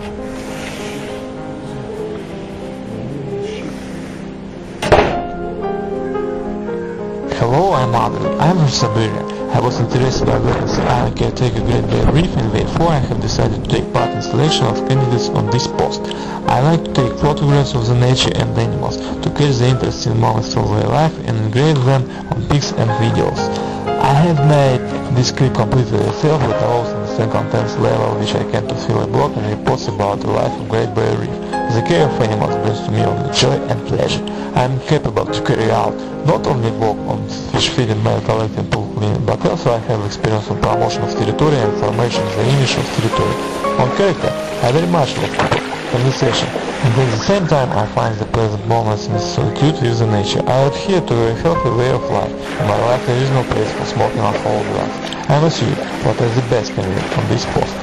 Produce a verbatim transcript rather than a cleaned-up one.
Hello, I'm Adrian. I'm from Siberia. I was interested by witnessing Island Caretaker Great Barrier Reef, and therefore I have decided to take part in selection of candidates on this post. I like to take photographs of the nature and animals, to catch the interesting moments from their life and engrave them on pics and videos. I have made this clip completely myself, but I also understand contents level which I can to fill a blog and reports about the life of Great Barrier Reef. The care of animals brings to me only joy and pleasure. I am capable to carry out not only work on fish feeding, mail collecting, pool cleaning, but also I have experience on promotion of territory and formation of the image of territory. On character, I very much love people, conversation, and at the same time I find the pleasant moments in solitude with the nature. I adhere to a healthy way of life. In my life there is no place for smoking alcohol drugs. I must you what is the best candidate on this post.